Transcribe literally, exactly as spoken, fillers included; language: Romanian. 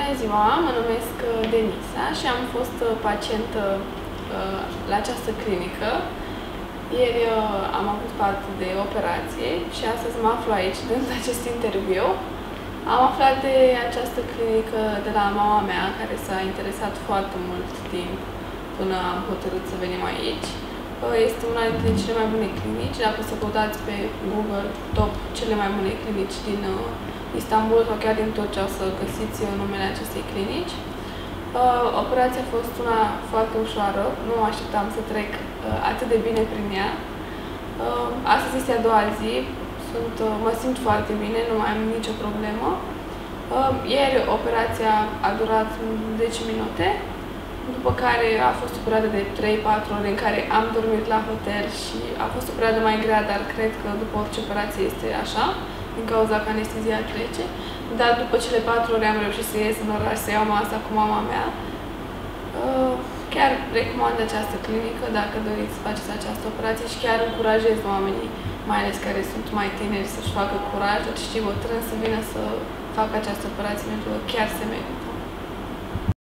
Bună ziua, mă numesc Denisa și am fost pacientă la această clinică. Ieri am avut parte de operație și astăzi mă aflu aici dând acest interviu. Am aflat de această clinică de la mama mea, care s-a interesat foarte mult timp până am hotărât să venim aici. Este una dintre cele mai bune clinici. Dacă să căutați pe Google top cele mai bune clinici din Istanbul sau chiar din tot ce o să găsiți numele acestei clinici. Operația a fost una foarte ușoară, nu mă așteptam să trec atât de bine prin ea. Astăzi este a doua zi, sunt, mă simt foarte bine, nu mai am nicio problemă. Ieri operația a durat zece minute, după care a fost o perioadă de trei patru ore în care am dormit la hotel și a fost o perioadă mai grea, dar cred că după orice operație este așa, din cauza că anestezia trece. Dar după cele patru ore am reușit să ies în oraș, să iau masa cu mama mea. Chiar recomand această clinică dacă doriți să faceți această operație și chiar încurajez oamenii, mai ales care sunt mai tineri, să-și facă curaj, și bătrâni să vină să facă această operație, pentru că chiar se merită.